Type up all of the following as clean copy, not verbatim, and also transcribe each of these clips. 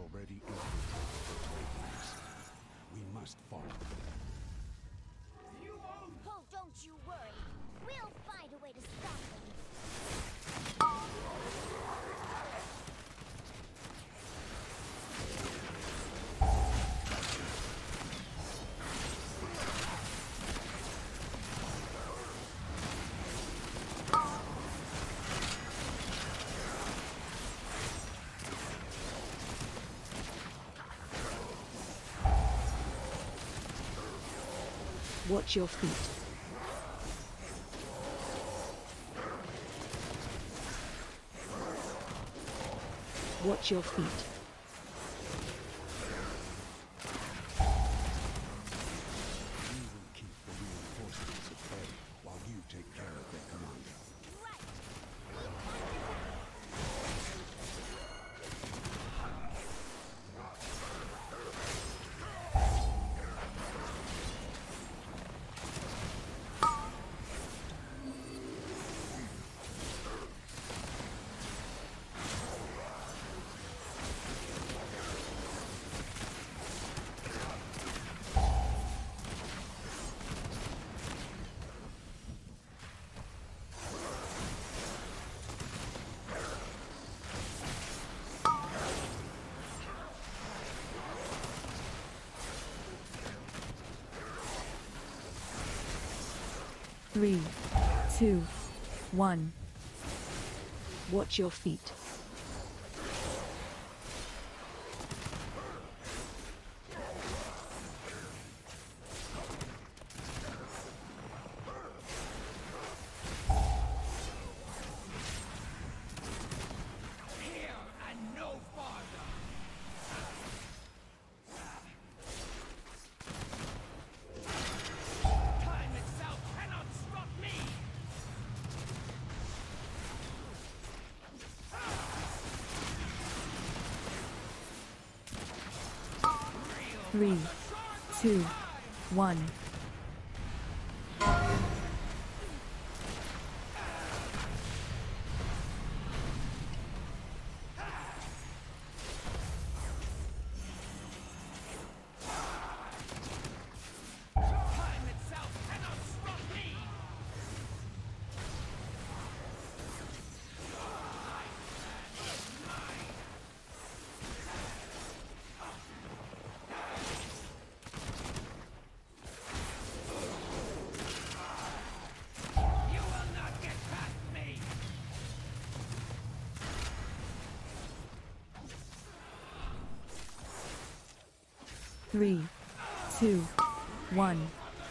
already infiltrated the wavelengths. We must follow them. Oh, don't you worry. We'll find a way to stop them. Watch your feet. Watch your feet. We will keep the reinforcements at bay while you take care of their commander. Three, two, one. Watch your feet. Three, two, one. Three, two, one.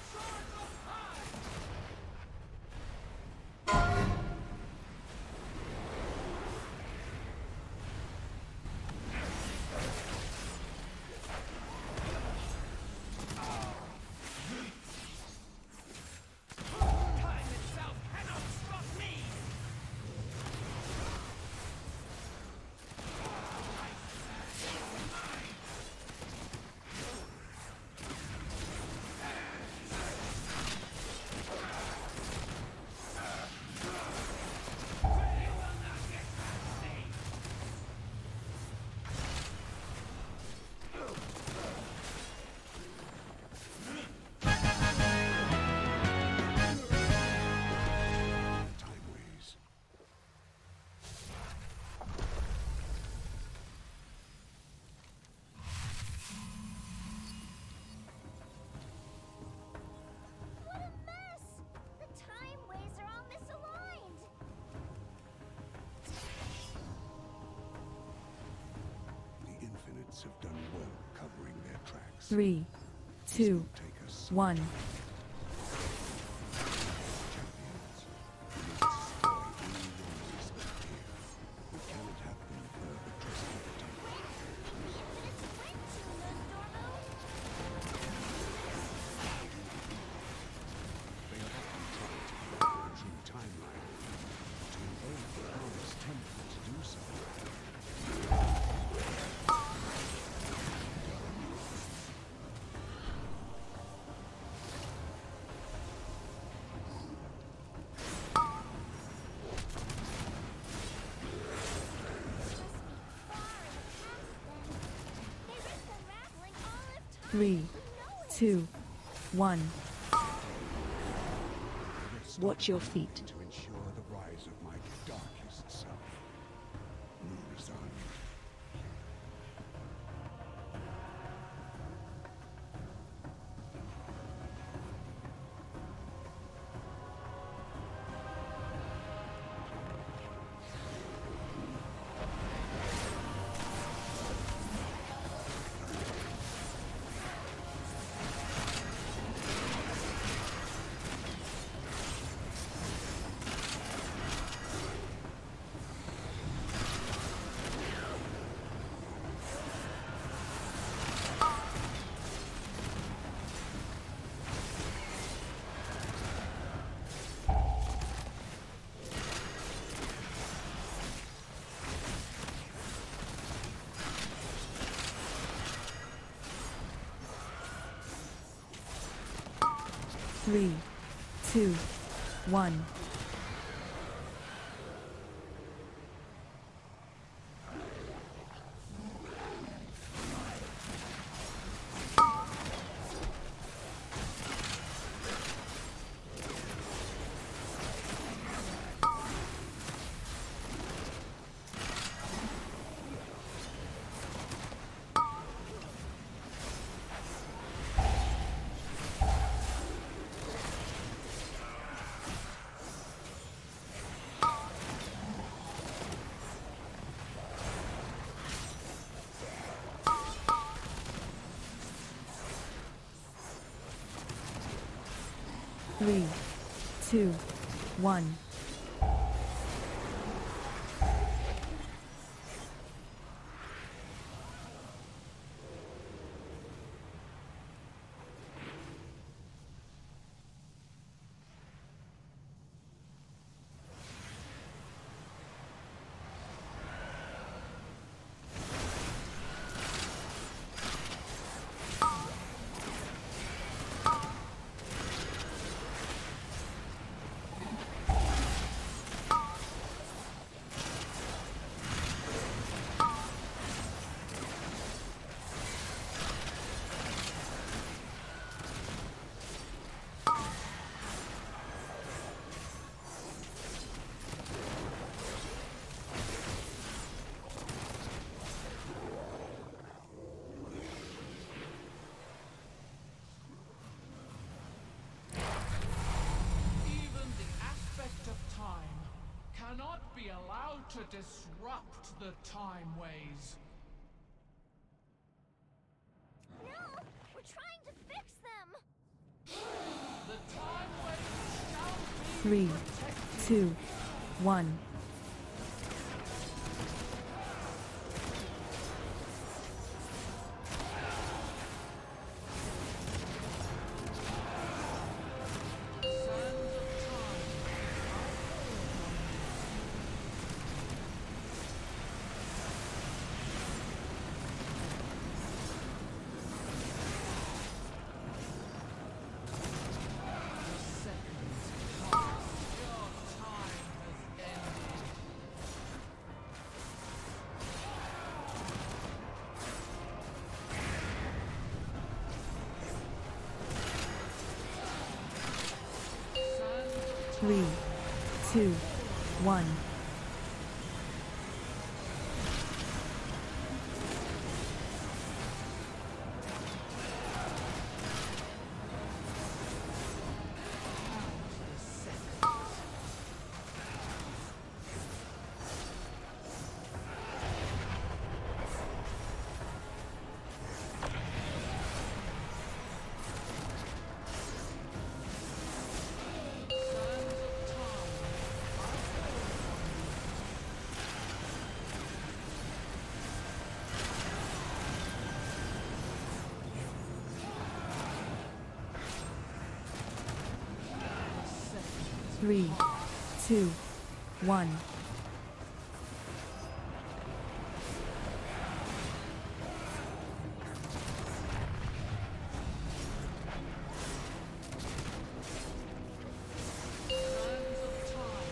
Have done well covering their tracks. Three, two, Take us one. champions. We must destroy any noises that appear. We cannot have them further trusting the time. They have often tried to follow the true timeline. To invade the promised temple to do so. 3, 2, 1. Watch your feet. To ensure the rise of my darkest self. Muzan. Three, two, one. Three, two, one. 'Even the aspect of time cannot be allowed to disrupt the time ways. No! We're trying to fix them! The time ways shall be Three, protected. two, one. Sands of time. The seconds pass. Your time has ended. Sands of Three, two, one. Three, two, one. Sands of time.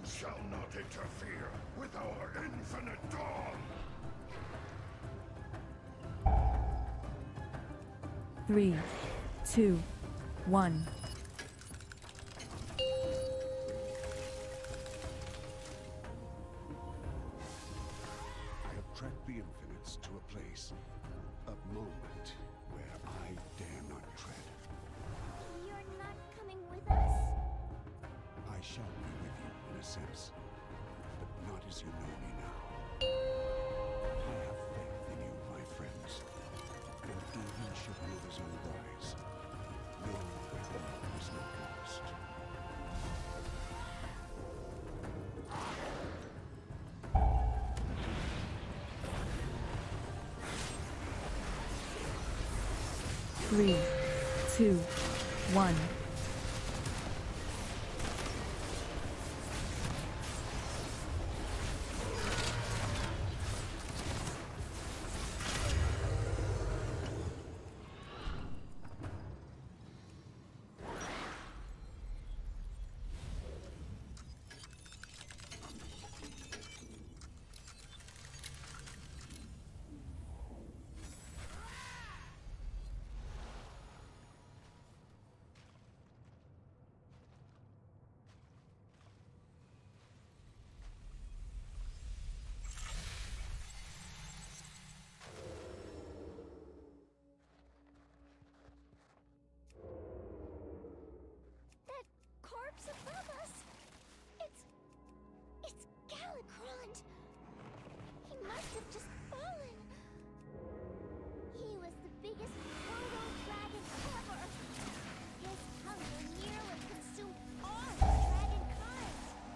shall not interfere with our infinite dawn. 3, 2, 1. I have tracked the infinites to a place, a moment where I dare not tread. You're not coming with us? I shall be with you in a sense, but not as you know me now. I have faith in you, my friends. And even should others arise, know that all is not lost. Three, two, one. That corpse above us. It's Galakrond. He must have just fallen. He was the biggest proto-dragon ever. His hunger nearly consumed all of dragonkind.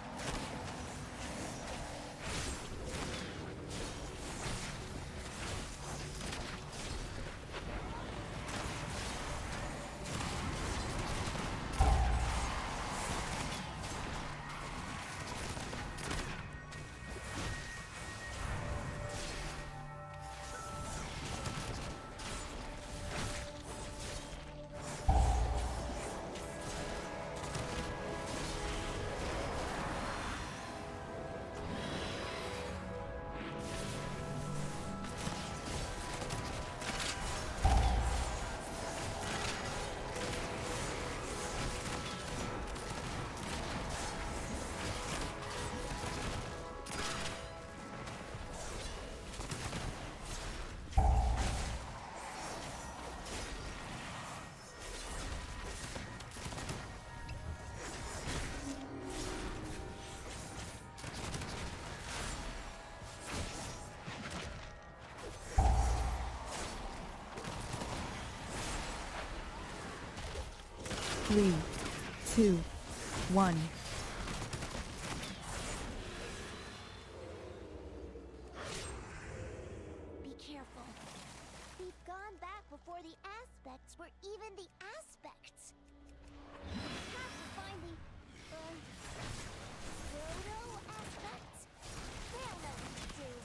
Three, two, one. Be careful. We've gone back before the aspects were even the aspects. We have to find the proto-aspects. They'll know what to do.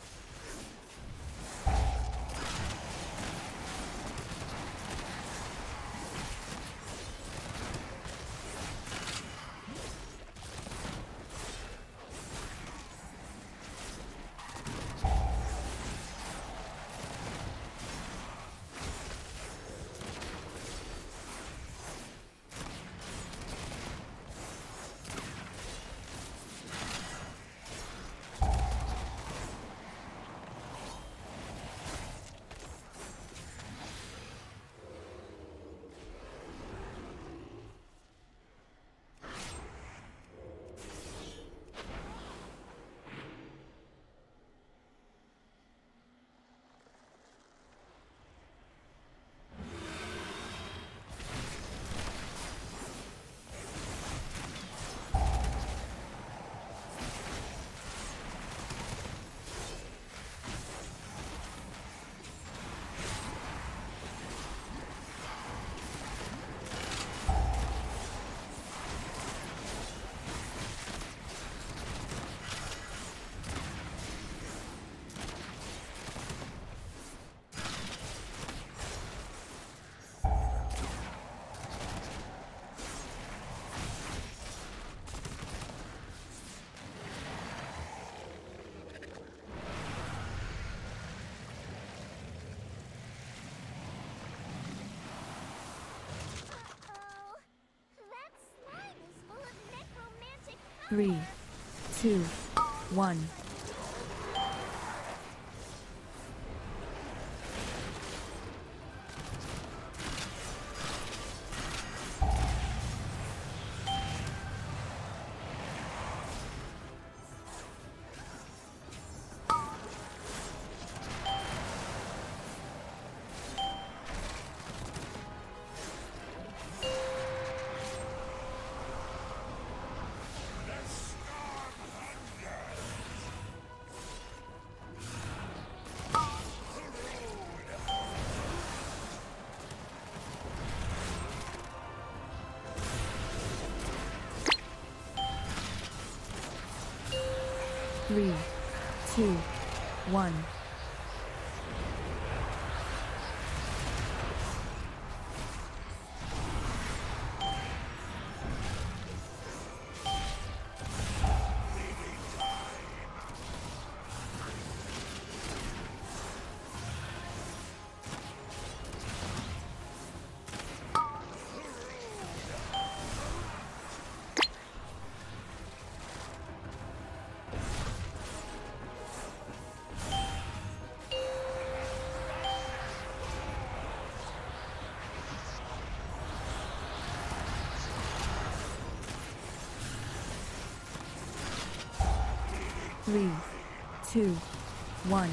3, 2, 1. Three, two, one. 3, 2, 1.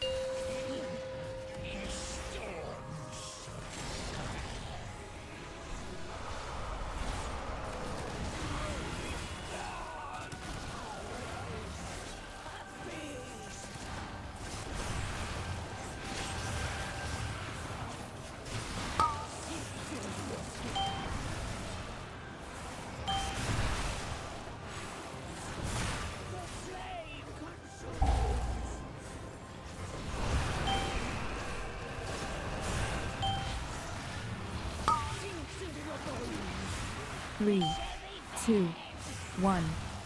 Three, two, one.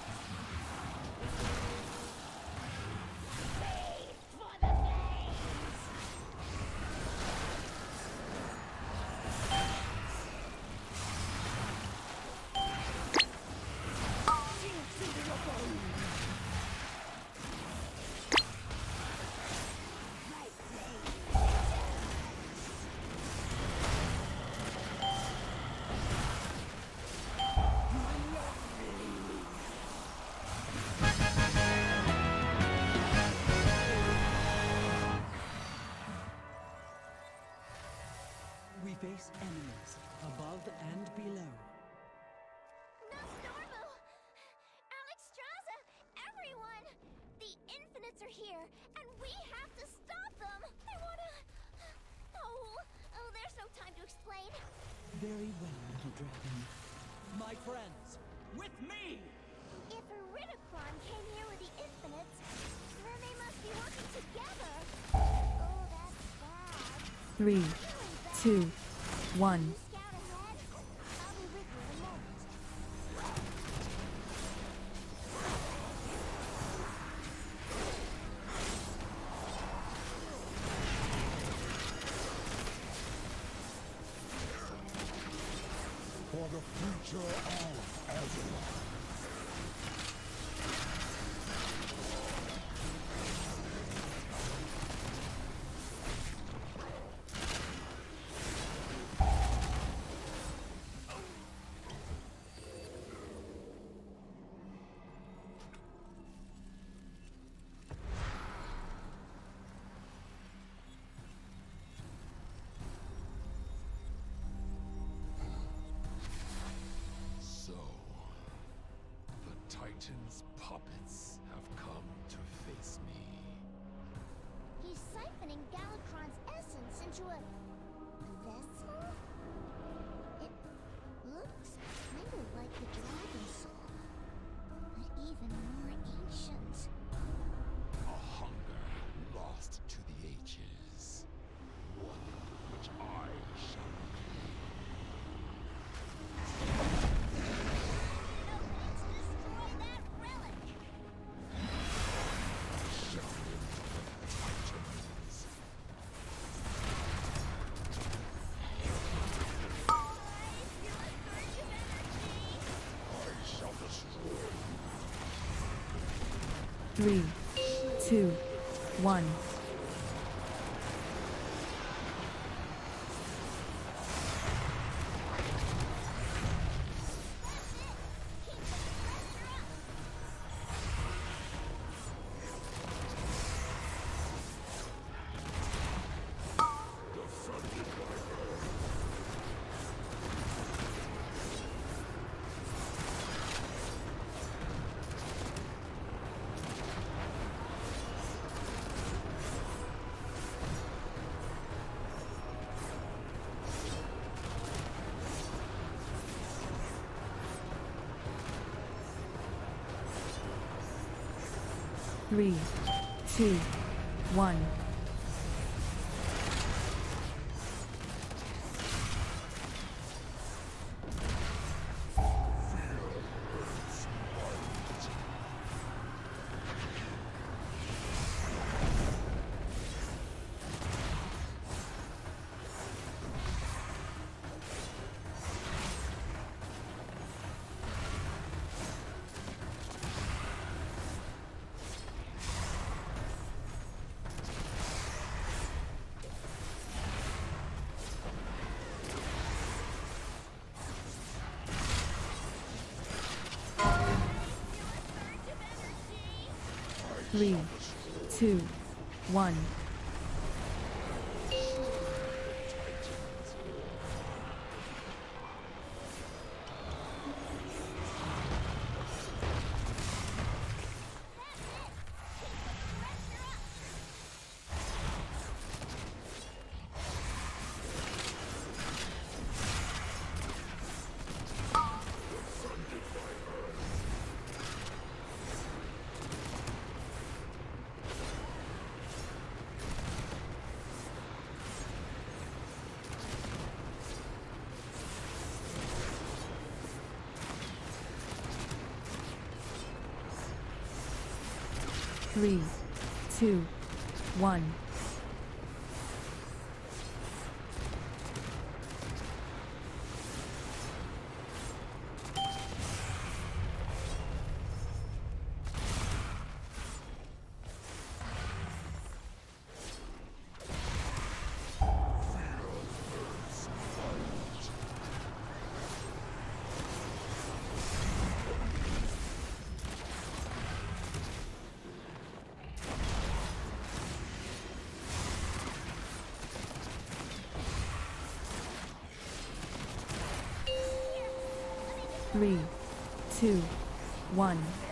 We face enemies above and below. Nostormu! Alexstrasza! Everyone! The Infinites are here, and we have to stop them! I wanna... Oh, there's no time to explain. Very well, little dragon. My friends, with me! If Iridikron came here with the Infinites, then they must be working together. Oh, that's bad. 3, 2, 1. You scout ahead. I'll be with you in a moment. For the future of Azeroth. So, the Titan's puppets have come to face me. He's siphoning Galakrond's essence into a vessel? It looks kind of like the Dragon Soul, but even more ancient. A hunger lost to the ages. One which I shall reclaim. Let's destroy that relic! Shall Titans. I feel a surge of energy! 3, 2, 1. Three, two, one. Three, two, one. Three, two, one. Three, two, one.